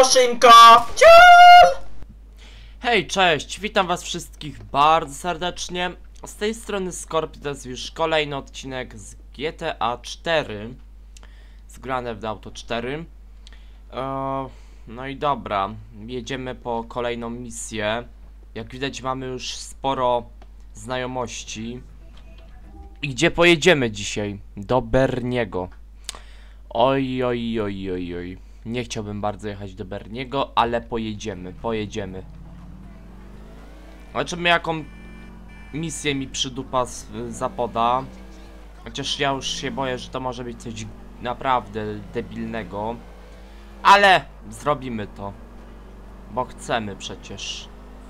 szynko! Ciul! Hej, cześć, witam was wszystkich bardzo serdecznie. Z tej strony Scorpio, to jest już kolejny odcinek z GTA 4. Zgrane w Auto 4. No i dobra, jedziemy po kolejną misję. Jak widać mamy już sporo znajomości. I gdzie pojedziemy dzisiaj? Do Berniego. Oj. Nie chciałbym bardzo jechać do Berniego, ale pojedziemy. Zobaczymy jaką misję mi przydupa zapoda. Chociaż ja już się boję, że to może być coś naprawdę debilnego. Ale zrobimy to. Bo chcemy przecież.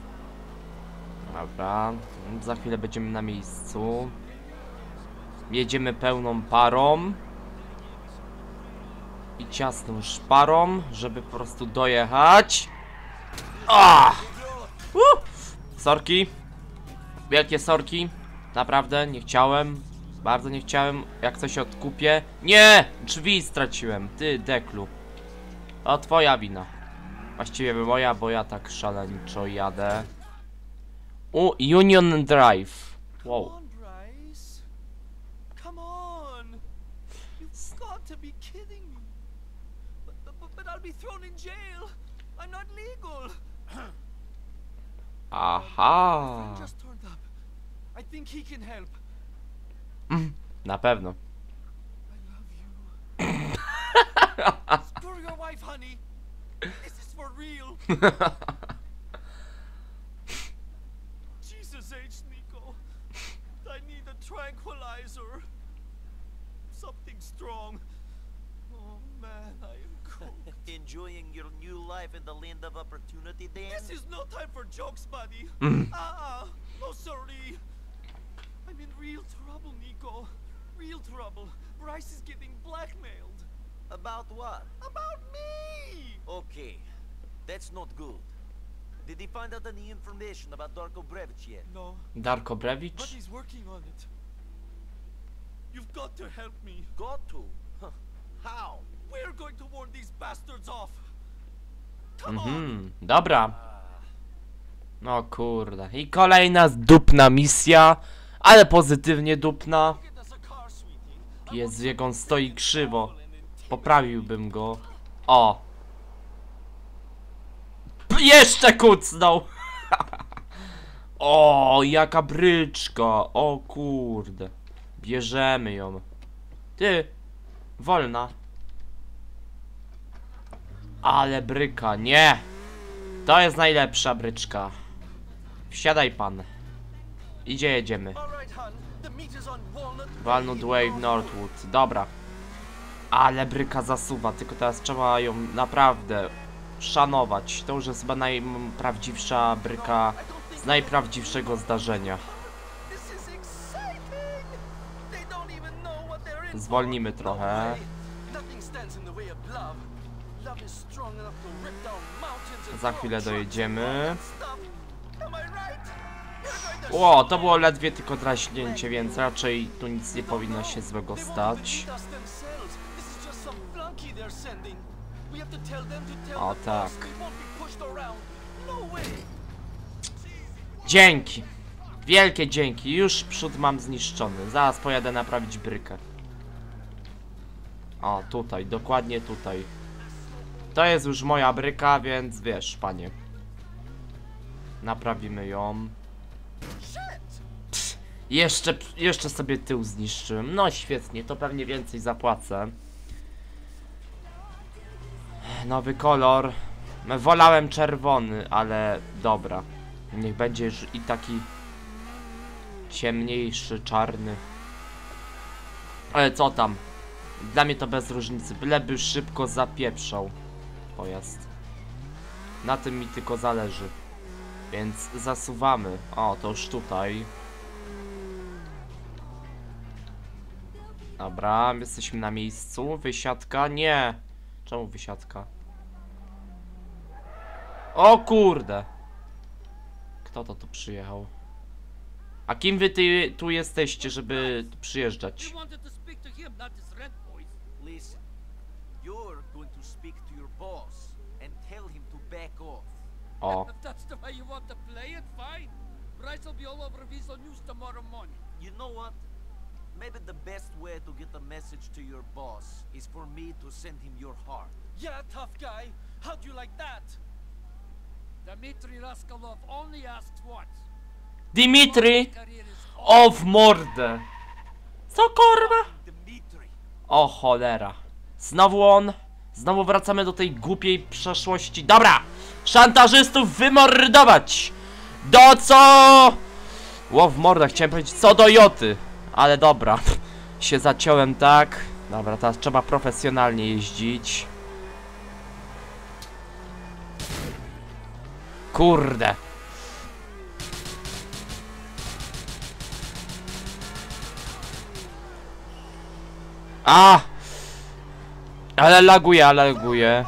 Dobra, za chwilę będziemy na miejscu. Jedziemy pełną parą. I ciasną szparą, żeby po prostu dojechać. Sorki. Wielkie sorki. Naprawdę, nie chciałem. Bardzo nie chciałem. Jak coś odkupię. Nie! Drzwi straciłem. Ty, deklu. To twoja wina. Właściwie moja, bo ja tak szaleńczo jadę. Union Drive. Wow. Aha. Na pewno. Jesus H. Nico, I need a tranquilizer. Something strong. Oh man, I am cooked. Enjoying your new life in the land of opportunity, Dan? This is no time for jokes, buddy. No sorry. I'm in real trouble, Nico. Real trouble. Bryce is getting blackmailed. About what? About me! Okay, that's not good. Did he find out any information about Darko Brevich yet? No, Darko but Brevich? he's working on it. You've got to help me. Got to? Huh. How? We're going to warn these bastards off. Come on. Dobra. No kurde. I kolejna dupna misja. Ale pozytywnie dupna. Get us a car, sweetie. Jezu, jak on stoi krzywo. Poprawiłbym go. O. Jeszcze kucnął. O, jaka bryczka. O kurde. Bierzemy ją. Ty. Wolna. Ale bryka, nie. To jest najlepsza bryczka. Wsiadaj pan. Idzie, jedziemy. All right, hon. The meat is on Walnut. Walnut Wave Northwood. Dobra. Ale bryka zasuwa, tylko teraz trzeba ją naprawdę szanować. To już jest chyba najprawdziwsza bryka z najprawdziwszego zdarzenia. This is exciting. They don't even know what they're in for. Zwolnimy trochę. Nothing stands in the way of love. Love is strong enough to rip down mountains and Za throw chwilę trucks dojedziemy. and stuff. Am I right? You're going to O, to było ledwie tylko draśnięcie, więc raczej tu nic nie powinno się złego stać. O tak. Dzięki. Wielkie dzięki. Już przód mam zniszczony. Zaraz pojadę naprawić brykę. O, tutaj, dokładnie tutaj. To jest już moja bryka, więc wiesz, panie. Naprawimy ją. Psz, jeszcze sobie tył zniszczyłem. No świetnie, to pewnie więcej zapłacę. Nowy kolor. Wolałem czerwony, ale dobra. Niech będzie już i taki ciemniejszy, czarny. Ale co tam? Dla mnie to bez różnicy. Byleby szybko zapieprzał pojazd. Na tym mi tylko zależy. Więc zasuwamy. O, to już tutaj. Dobra, jesteśmy na miejscu. Wysiadka? Nie. Czemu wysiadka? O kurde. Kto to tu przyjechał? A kim wy tu jesteście, żeby tu przyjeżdżać? Listen, you're going to speak to your boss and tell him to back off. O. If that's the way you want to play it, fine. Bryce will be all over Visual News tomorrow morning. You know what? Maybe the best way to get a message to your boss is for me to send him your heart. Yeah, tough guy. How'd you like that? Dmitry Raskolov only asks once. Dimitri! Career is O w mordę! Co kurwa? Dmitri. O cholera. Znowu on. Znowu wracamy do tej głupiej przeszłości. Dobra! Szantażystów wymordować! Do co? Ło w mordę, chciałem powiedzieć co do joty. Ale dobra. Się zaciąłem tak. Dobra, teraz trzeba profesjonalnie jeździć. Kurde. A! Ale laguje.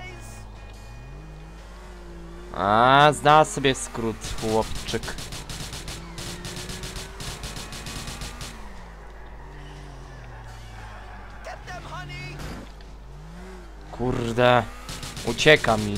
A, znalazł sobie skrót, chłopczyk. Kurde. Ucieka mi.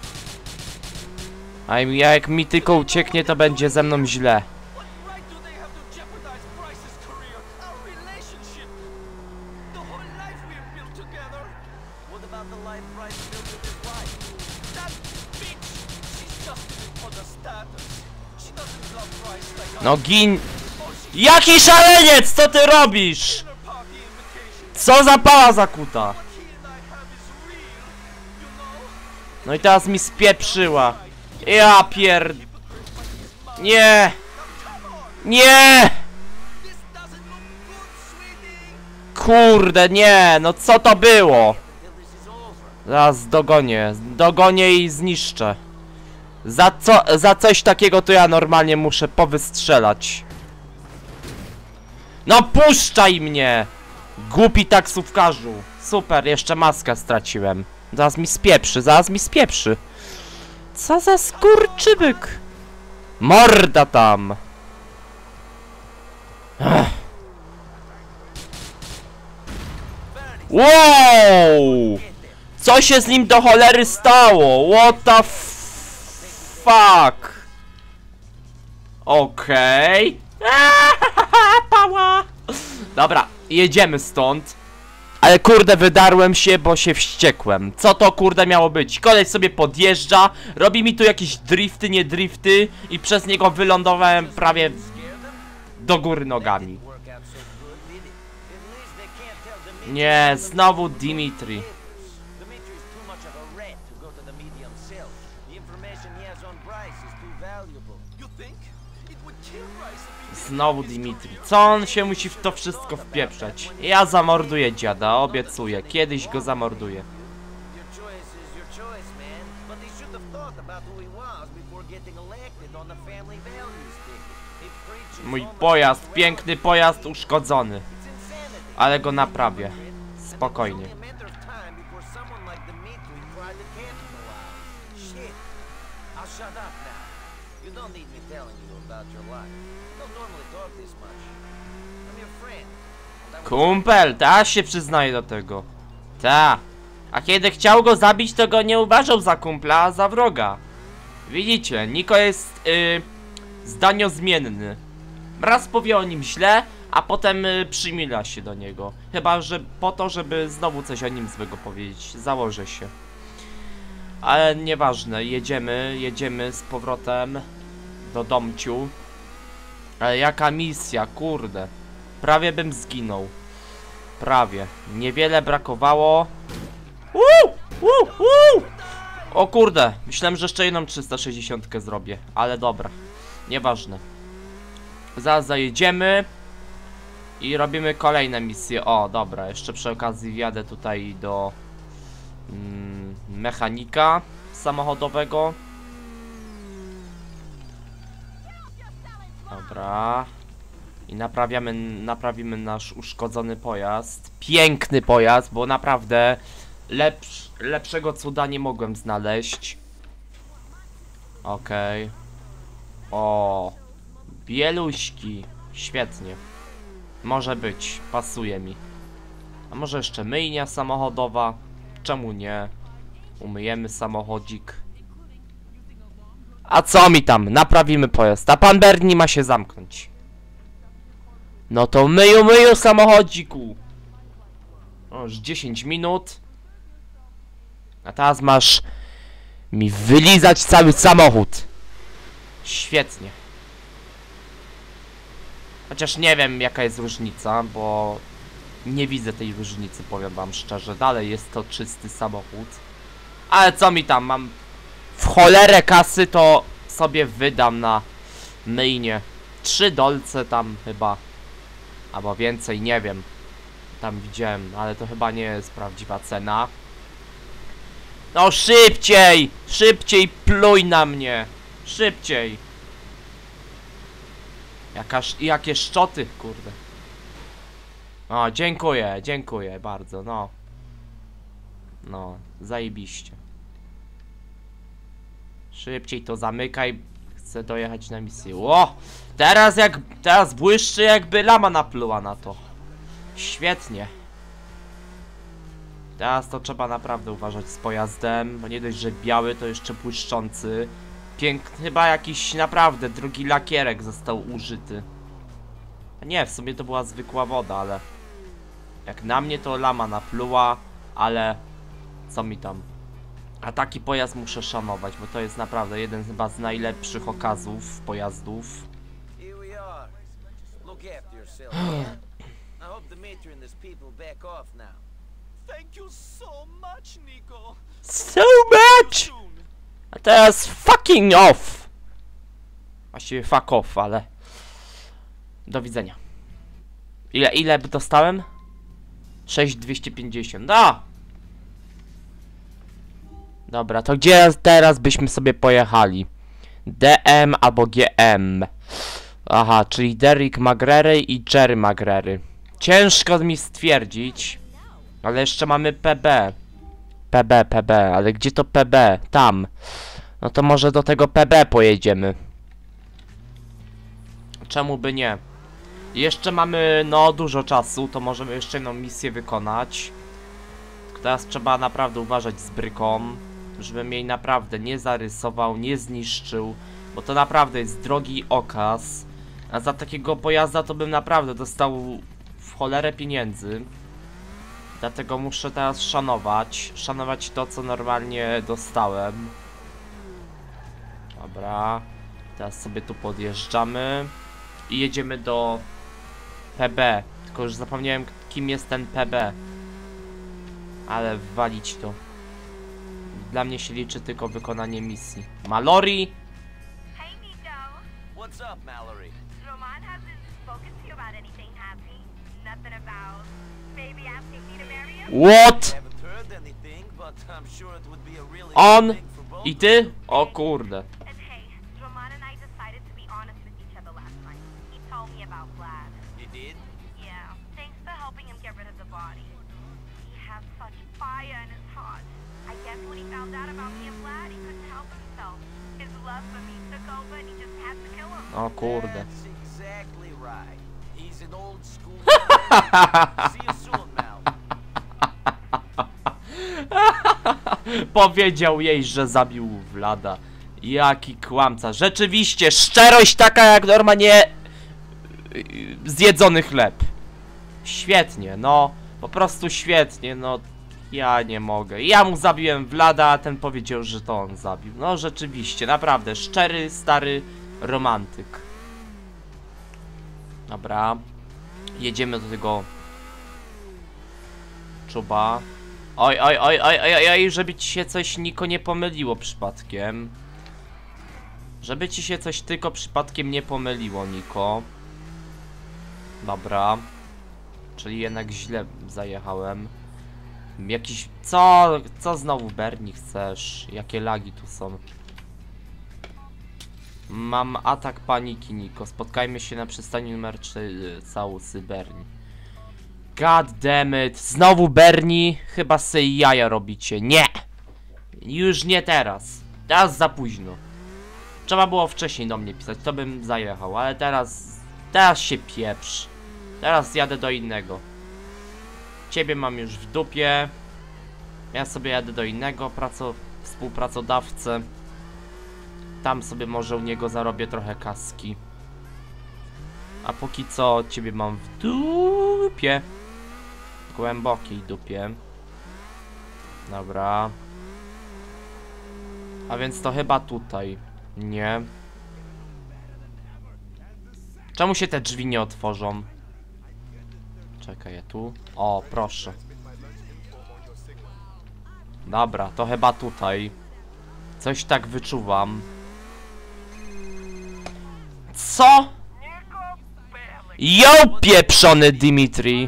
A jak mi tylko ucieknie, to będzie ze mną źle. What right do they have to jeopardize Bryce's career, our relationship, the whole life we've built together? What about the life Bryce built with his wife? That bitch, she's just in it for the status. She doesn't love Bryce like I No gin... Oh, she's Jaki szaleniec! Co ty robisz? dinner party invitation. Co za pała zakuta? What he and I have is real, you know? No i teraz mi spieprzyła. Ja pierd... Nie! Nie! This doesn't look good, sweetie. Kurde, nie! No co to było? Till this is over. Zaraz dogonię i zniszczę. Za coś takiego to ja normalnie muszę powystrzelać. No puszczaj mnie! Głupi taksówkarzu. Super, jeszcze maskę straciłem. Zaraz mi spieprzy. Co za skurczybyk! Morda tam! Ech. Wow! Co się z nim do cholery stało? What the fuck? Okej. Pała! Dobra, jedziemy stąd. Ale kurde, wydarłem się, bo się wściekłem. Co to kurde miało być? Koleś sobie podjeżdża, robi mi tu jakieś drifty, nie drifty i przez niego wylądowałem prawie do góry nogami. Work out so good, did it? At least they can't tell Dmitri. Nie, znowu Dimitri. Dmitri is too much of a rat to go to the media himself. The information he has on Bryce is too valuable. You think? It would kill Bryce if he Znowu Dimitri. Co on się musi w to wszystko wpieprzać? Ja zamorduję dziada, obiecuję. Kiedyś go zamorduję. Your choice is your choice, man. But they should have thought about who he was before getting elected on the family values ticket. He preaches Mój almost pojazd, well. piękny pojazd uszkodzony. It's insanity. Ale go naprawię. Spokojnie. And it's only a matter of time before someone like Dmitri tried to capitalize. Shit. I'll shut up now. You don't need me telling you about your life. You don't normally talk this much. I'm your friend. And I was Kumpel, ta się przyznaje do tego. Ta. A kiedy chciał go zabić, to go nie uważał za kumpla, a za wroga. Widzicie, Niko jest zdaniozmienny. Raz powie o nim źle, a potem przymila się do niego. Chyba, że po to, żeby znowu coś o nim złego powiedzieć. Założę się. Ale nieważne, jedziemy z powrotem do domciu. Ale jaka misja, kurde. Prawie bym zginął. Prawie. Niewiele brakowało. O kurde, myślałem, że jeszcze jedną 360 zrobię, ale dobra. Nieważne. Zaraz zajedziemy i robimy kolejne misje. O, dobra, jeszcze przy okazji wjadę tutaj do mechanika samochodowego. Dobra. I naprawimy nasz uszkodzony pojazd. Piękny pojazd, bo naprawdę lepszego cuda nie mogłem znaleźć. Okej. O, bieluśki. Świetnie. Może być, pasuje mi. A może jeszcze myjnia samochodowa? Czemu nie? Umyjemy samochodzik. A co mi tam? Naprawimy pojazd. A pan Bernie ma się zamknąć. No to myju samochodziku. O, już 10 minut. A teraz masz mi wylizać cały samochód. Świetnie. Chociaż nie wiem jaka jest różnica, bo nie widzę tej różnicy, powiem wam szczerze. Dalej jest to czysty samochód. Ale co mi tam, mam w cholerę kasy, to sobie wydam na myjnie. 3 dolce tam chyba. Albo więcej, nie wiem. Tam widziałem, ale to chyba nie jest prawdziwa cena. No szybciej! Szybciej pluj na mnie! Szybciej! Jakie szczoty, kurde. O, dziękuję bardzo, no. No, zajebiście. Szybciej to zamykaj. Chcę dojechać na misję. O! Teraz błyszczy jakby lama napluła na to. Świetnie. Teraz to trzeba naprawdę uważać z pojazdem, bo nie dość, że biały, to jeszcze błyszczący. Piękny, chyba jakiś naprawdę drogi lakierek został użyty. A nie, w sumie to była zwykła woda, ale... Jak na mnie to lama napluła, ale... Co mi tam? A taki pojazd muszę szanować, bo to jest naprawdę jeden chyba z najlepszych okazów pojazdów. Here we are. Look after yourself, yeah? I hope the matron and his people back off now. Thank you so much, Nico. So much! Soon. A teraz fucking off! Właściwie fuck off, ale... Do widzenia. Ile dostałem? 6250. No! Dobra, to gdzie teraz byśmy sobie pojechali? DM albo GM. Aha, czyli Derek McGreary i Jerry McGreary. Ciężko mi stwierdzić. Ale jeszcze mamy PB. PB, ale gdzie to PB? Tam. No to może do tego PB pojedziemy. Czemu by nie? Jeszcze mamy, no, dużo czasu, to możemy jeszcze jedną misję wykonać. Teraz trzeba naprawdę uważać z bryką, żebym jej naprawdę nie zarysował, nie zniszczył, bo to naprawdę jest drogi okaz. A za takiego pojazda to bym naprawdę dostał w cholerę pieniędzy. Dlatego muszę teraz szanować to, co normalnie dostałem. Dobra, teraz sobie tu podjeżdżamy i jedziemy do PB. Tylko już zapomniałem, kim jest ten PB. Ale walić to. Dla mnie się liczy tylko wykonanie misji. Mallory! Hey, Nico. What's up, Mallory? Roman hasn't spoken to you about anything, has he? Nothing about maybe asking me to marry him? What? Haven't heard anything, but I'm sure it would be a really On good thing for both. i ty? O kurde. And hey, Roman and I decided to be honest with each other last night. He told me about Vlad. You did? Yeah, thanks for helping him get rid of the body. He has such fire in his heart. I guess when he found out about me and Vlad, he couldn't help himself. His love for me took over and he just had to kill him. O kurde. That's exactly right. He's an old school man. See you soon, Mal. Powiedział jej, że zabił Vlada. Jaki kłamca. Rzeczywiście, szczerość taka jak normalnie zjedzony chleb. Świetnie, no. Po prostu świetnie, no. Ja nie mogę. Ja mu zabiłem Vlada, a ten powiedział, że to on zabił. No rzeczywiście, naprawdę. Szczery, stary romantyk. Dobra. Jedziemy do tego czuba. Oj, żeby ci się coś, Niko, nie pomyliło przypadkiem. Żeby ci się coś tylko przypadkiem nie pomyliło, Niko. Dobra. Czyli jednak źle zajechałem. Jakiś... Co znowu, Bernie, chcesz? Jakie lagi tu są? Mam atak paniki, Niko. Spotkajmy się na przystani numer 4 Całusy, Bernie. God damn it. Znowu Bernie. Chyba sobie jaja robicie. Nie! Już nie teraz. Teraz za późno. Trzeba było wcześniej do mnie pisać, to bym zajechał, ale teraz się pieprz. Teraz jadę do innego. Ciebie mam już w dupie. Ja sobie jadę do innego współpracodawcy. Tam sobie może u niego zarobię trochę kaski. A póki co ciebie mam w dupie. Głębokiej dupie. Dobra. A więc to chyba tutaj. Nie. Czemu się te drzwi nie otworzą? Czekaj, ja tu. O, proszę. Dobra, to chyba tutaj. Coś tak wyczuwam. Co? Jo, pieprzony Dimitri!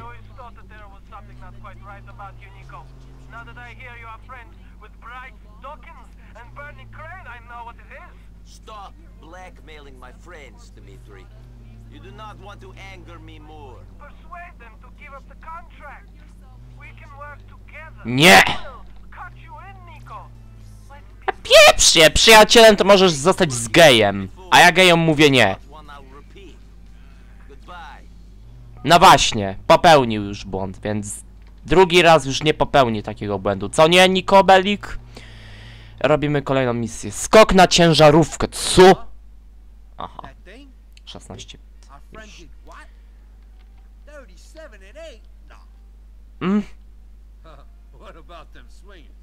Stop blackmailing my friends, Dmitri. You do not want to anger me more. Persuade them to give up the contract. We can work together. Nie! Cut you in, Nico. Pieprz się! Przyjacielem to możesz zostać z gejem. A ja gejom mówię nie. One I'll repeat. Goodbye. No właśnie, popełnił już błąd, więc drugi raz już nie popełni takiego błędu. Co nie, Niko Belik? Robimy kolejną misję. Skok na ciężarówkę. Co? Aha. 16. Our friend did what? 37 and 8? No. What about them swingers?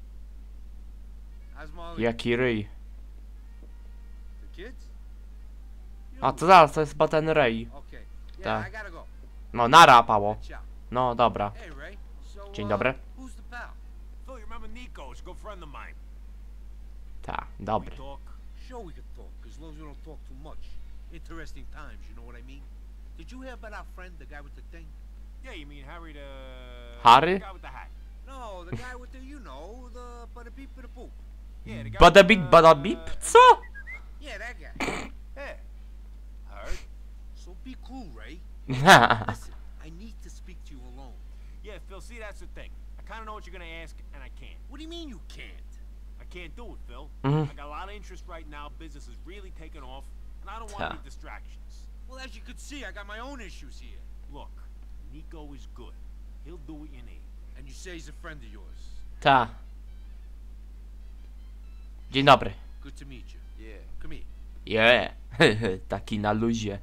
How's Molly? Jaki ryj. The kids? A to zaraz, to jest chyba ten Ray. Okay. Yeah, Tak. I gotta go. No, nara, Pało. Ciao. No, dobra. Hey, Ray. So, Dzień dobry. Who's the pal? Phil, you remember Nico? He's a good friend of mine. Tak, We dobry. talk. Sure we could talk, as long as we don't talk too much. Interesting times, you know what I mean? Did you hear about our friend, the guy with the thing? Yeah, you mean Harry the... Harry? The guy with the hat. No, the guy with the, you know, the bada beep bada boop. Yeah, the guy Bada with big, the, bada beep? Co? Yeah, that guy. Yeah. I heard. So be cool, Ray. Listen, I need to speak to you alone. Yeah, Phil, see, that's the thing. I kind of know what you're going to ask, and I can't. What do you mean you can't? I can't do it, Phil. Mhm. I got a lot of interest right now. Business is really taking off, and I don't want Yeah. any distractions. Well, as you can see, I got my own issues here. Look, Nico is good. He'll do what you need. And you say he's a friend of yours. Ta. Dzień dobry. Good to meet you. Yeah. Come here. Je. Taki na luzie.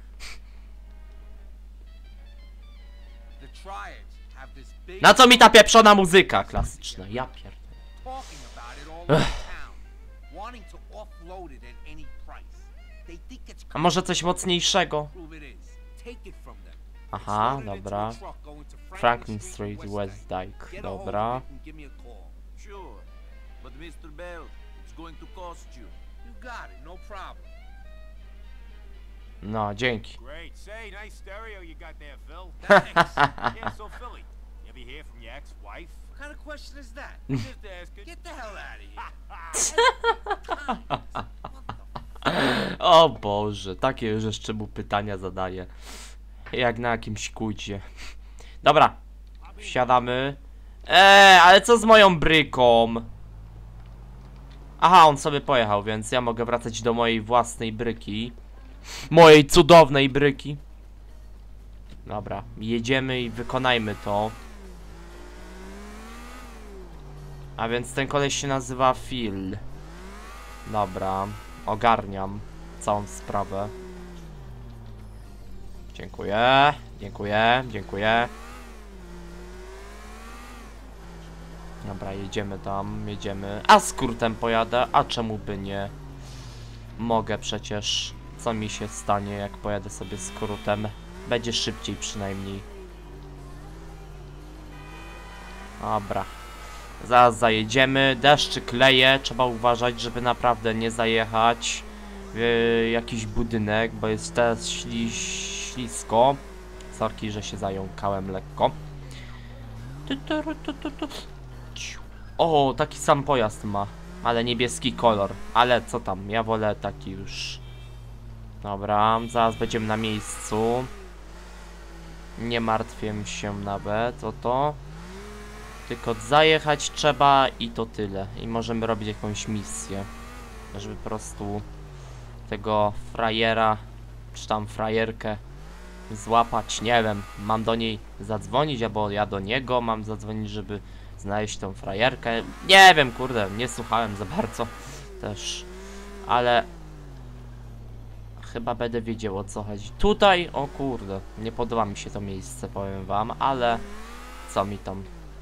The Triads have this big Na co mi ta pieprzona muzyka klasyczna? Ja pierdolę. talking about it all over town, wanting to offload it at any price. They think it's A może coś mocniejszego? prove it is. Take it from them. Aha, Load it into dobra. a truck going to Franklin Street, West Dyke. Get a hold of Dobra. it and give me a call. Sure. But Mr. Bell, it's going to cost you. You got it, no problem. No, dzięki. Great. Say, nice stereo you got there, Phil. Thanks. Yeah, so Philly, you ever hear from your ex-wife? What kind of question is that? Just asking. Get the hell out of here. O Boże, takie już jeszcze mu pytania zadaję. Jak na jakimś kucie. Dobra, wsiadamy. Ale co z moją bryką? Aha, on sobie pojechał, więc ja mogę wracać do mojej własnej bryki. Mojej cudownej bryki. Dobra, jedziemy i wykonajmy to. A więc ten koleś się nazywa Phil. Dobra, ogarniam całą sprawę. Dziękuję, dziękuję, dziękuję. Dobra, jedziemy tam, jedziemy. A skrótem pojadę, a czemu by nie? Mogę przecież. Co mi się stanie, jak pojadę sobie skrótem? Będzie szybciej przynajmniej. Dobra. Zaraz zajedziemy. Deszczyk leje. Trzeba uważać, żeby naprawdę nie zajechać w jakiś budynek, bo jest teraz ślisko. Sorki, że się zająkałem lekko. O, taki sam pojazd ma, ale niebieski kolor. Ale co tam, ja wolę taki już. Dobra, zaraz będziemy na miejscu. Nie martwię się nawet o to. Tylko zajechać trzeba i to tyle. I możemy robić jakąś misję. Żeby po prostu tego frajera, czy tam frajerkę złapać. Nie wiem, mam do niej zadzwonić, albo ja do niego mam zadzwonić, żeby znaleźć tą frajerkę. Nie wiem, kurde, nie słuchałem za bardzo też, ale chyba będę wiedział, o co chodzi. Tutaj, o kurde, nie podoba mi się to miejsce, powiem wam, ale co mi tam.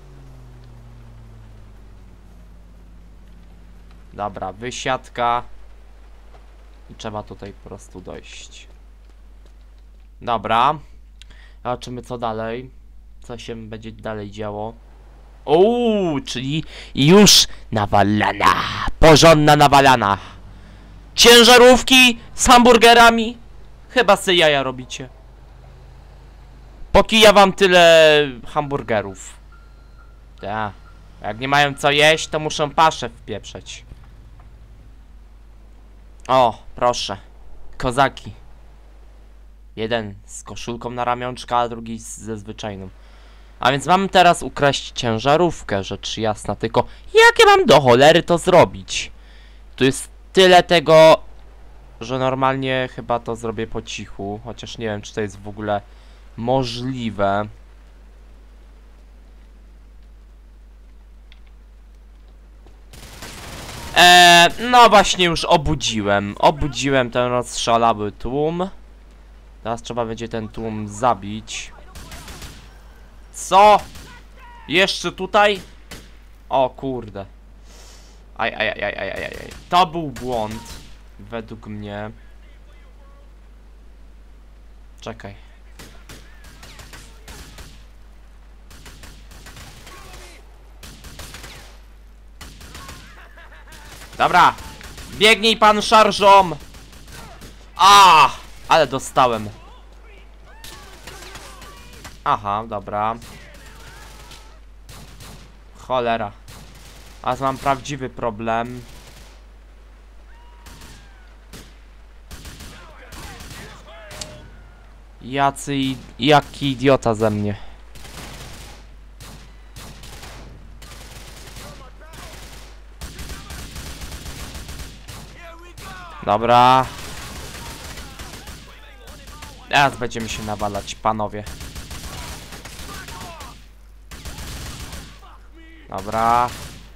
Dobra, wysiadka. I trzeba tutaj po prostu dojść. Dobra. Zobaczymy, co dalej. Co się będzie dalej działo. Uuu, czyli już nawalana. Porządna nawalana. Ciężarówki z hamburgerami. Chyba sobie jaja robicie. Póki ja wam tyle hamburgerów. Tak. Jak nie mają co jeść, to muszą paszę wpieprzeć. O, proszę. Kozaki. Jeden z koszulką na ramionczka, a drugi ze zwyczajną. A więc mam teraz ukraść ciężarówkę, rzecz jasna. Tylko jak ja mam do cholery to zrobić? Tu jest tyle tego, że normalnie chyba to zrobię po cichu. Chociaż nie wiem, czy to jest w ogóle możliwe. No właśnie już obudziłem ten rozszalały tłum. Teraz trzeba będzie ten tłum zabić. Co? Jeszcze tutaj? O kurde. Aj. To był błąd. Według mnie. Czekaj. Dobra. Biegnij pan szarżą. A, ale dostałem. Aha, dobra. Cholera. A mam prawdziwy problem. Jaki idiota ze mnie. Dobra. Teraz będziemy się nawalać, panowie. Dobra.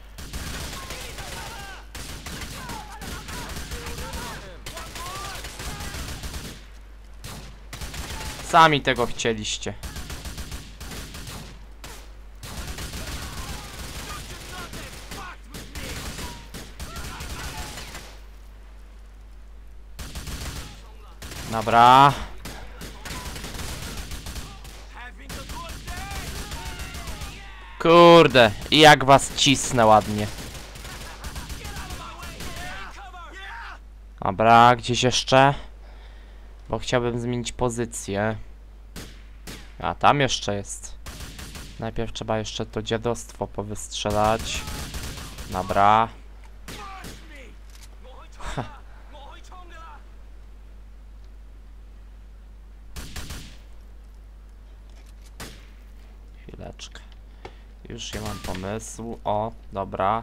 Sami tego chcieliście. Dobra. Kurde, i jak was cisnę ładnie. Dobra, gdzieś jeszcze? Bo chciałbym zmienić pozycję. A, tam jeszcze jest. Najpierw trzeba jeszcze to dziadostwo powystrzelać. Dobra. Chwileczkę. Już ja mam pomysł. O, dobra.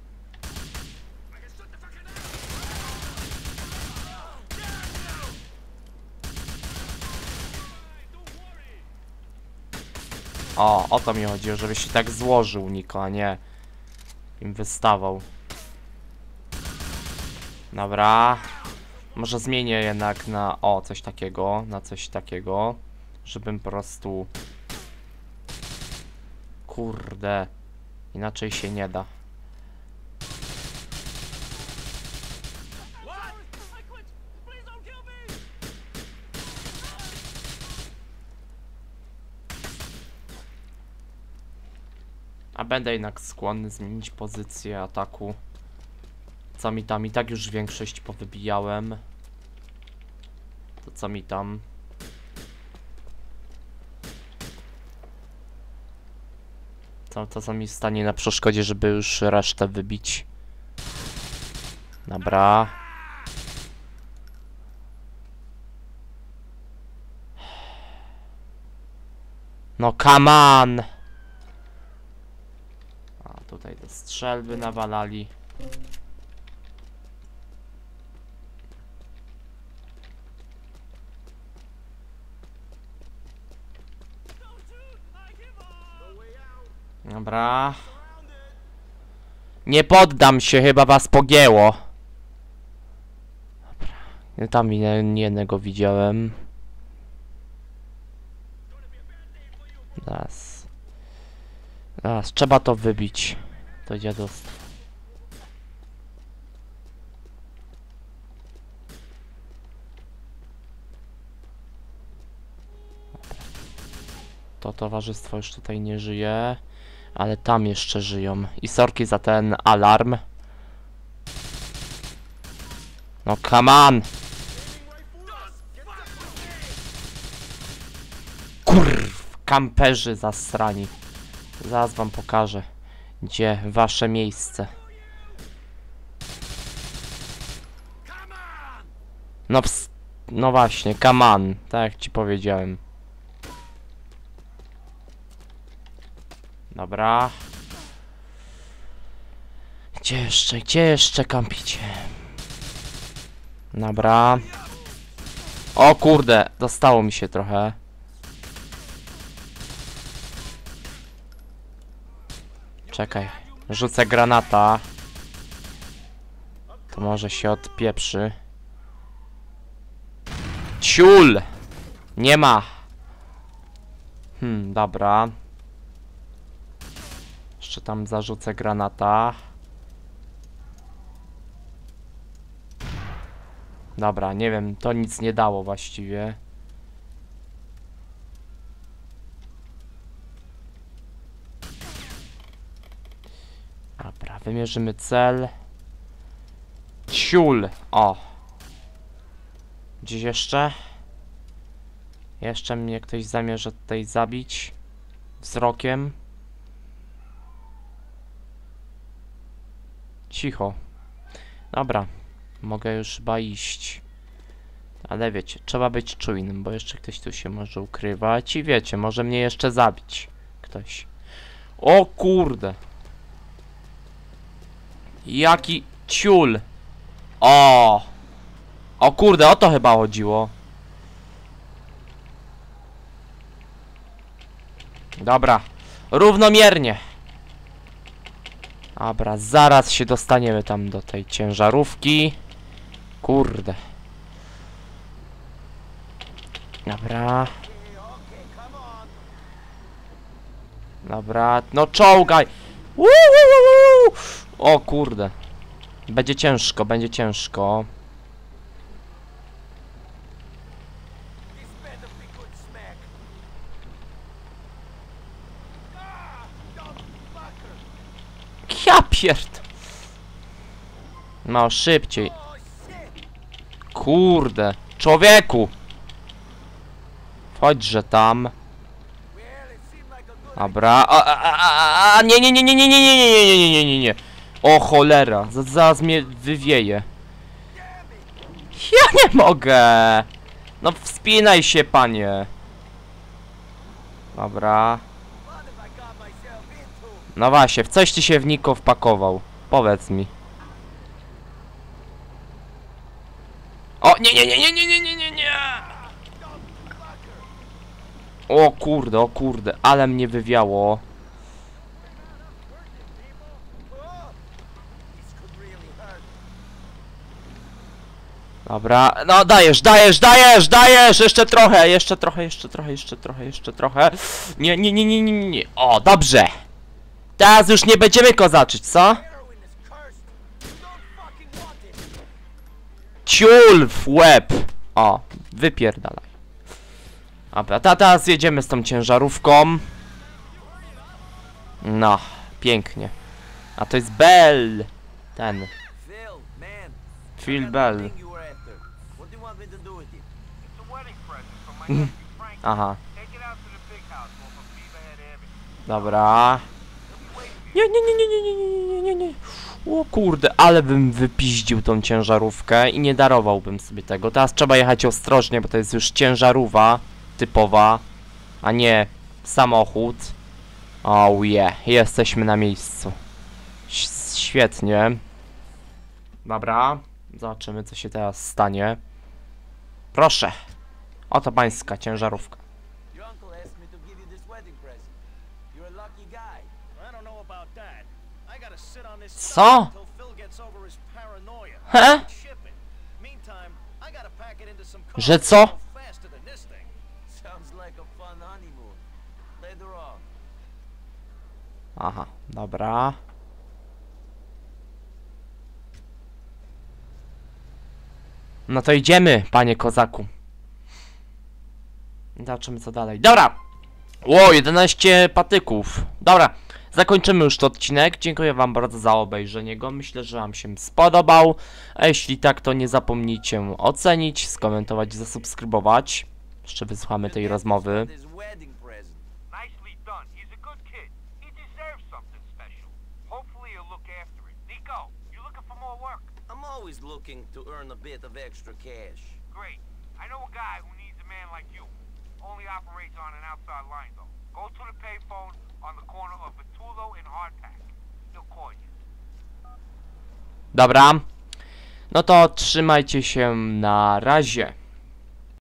O to mi chodziło, żeby się tak złożył Niko, a nie im wystawał. Dobra. Może zmienię jednak na coś takiego, na coś takiego, żebym po prostu... Kurde. Inaczej się nie da. A będę jednak skłonny zmienić pozycję ataku. Co mi tam? I tak już większość powybijałem. To co mi tam? Co mi stanie na przeszkodzie, żeby już resztę wybić? Dobra. No come on! A tutaj te strzelby nawalali. Dobra. Nie poddam się, chyba was pogięło. Dobra. Ja tam jednego widziałem. Zaraz, trzeba to wybić. To dziadostwo. To towarzystwo już tutaj nie żyje. Ale tam jeszcze żyją. I sorki za ten alarm. No come on! Kurw! Kamperzy zasrani. Zaraz wam pokażę, gdzie wasze miejsce. No no właśnie, come on. Tak jak ci powiedziałem. Dobra. Gdzie jeszcze kampicie? Dobra. O kurde, dostało mi się trochę. Czekaj, rzucę granata. To może się odpieprzy. Ciul! Nie ma. Dobra. Jeszcze tam zarzucę granata. Dobra, nie wiem, to nic nie dało właściwie. Dobra, wymierzymy cel. Ciul! O! Gdzieś jeszcze? Jeszcze mnie ktoś zamierza tutaj zabić. Wzrokiem. Cicho. Dobra. Mogę już chyba iść. Ale wiecie, trzeba być czujnym, bo jeszcze ktoś tu się może ukrywać. I wiecie, może mnie jeszcze zabić. Ktoś. O kurde. Jaki ciul. O! O kurde, o to chyba chodziło. Dobra. Równomiernie. Dobra, zaraz się dostaniemy tam do tej ciężarówki. Kurde. Dobra. Dobra, no czołgaj. O kurde. Będzie ciężko, będzie ciężko. Ja pierd... No szybciej. Kurde. Człowieku. Chodźże tam. Dobra. Nie. O cholera. Zaraz mnie wywieje. Ja nie mogę. No wspinaj się, panie. Dobra. No właśnie, w coś ty się w Niko wpakował. Powiedz mi. O, nie. O kurde, ale mnie wywiało. Dobra, no dajesz! Jeszcze trochę. Nie. O, dobrze. Teraz już nie będziemy kozaczyć, co? Ciul w łeb! O, wypierdalaj. Dobra, teraz jedziemy z tą ciężarówką. No, pięknie. A to jest Bell. Ten. Phil Bell. Aha. Dobra. Nie. O kurde, ale bym wypiździł tą ciężarówkę i nie darowałbym sobie tego. Teraz trzeba jechać ostrożnie, bo to jest już ciężarówka typowa, a nie samochód. Oh yeah, jesteśmy na miejscu. Świetnie. Dobra, zobaczymy co się teraz stanie. Proszę. Oto pańska ciężarówka. sit on this Co? stuff until Phil gets over his paranoia. He? Ship it. Meantime, I gotta pack it into some Że cars co? faster than this thing. Sounds like a fun honeymoon. Later on. Aha, dobra. No to idziemy, panie kozaku. Zobaczymy co dalej. Dobra! Ło, 11 patyków. Dobra, zakończymy już ten odcinek. Dziękuję wam bardzo za obejrzenie go. Myślę, że wam się spodobał. A jeśli tak, to nie zapomnijcie ocenić, skomentować i zasubskrybować. Jeszcze wysłuchamy tej rozmowy. His wedding present. Nicely done. He's a good kid. He deserves something special. Hopefully he'll look after it. Nico, you looking for more work? I'm always looking to earn a bit of extra cash. Great. I know a guy who needs a man like you. Only operates on an outside line, though. Go to the payphone on the corner of Vitulo and Hardpack. He'll call you. Dobra. No to trzymajcie się, na razie.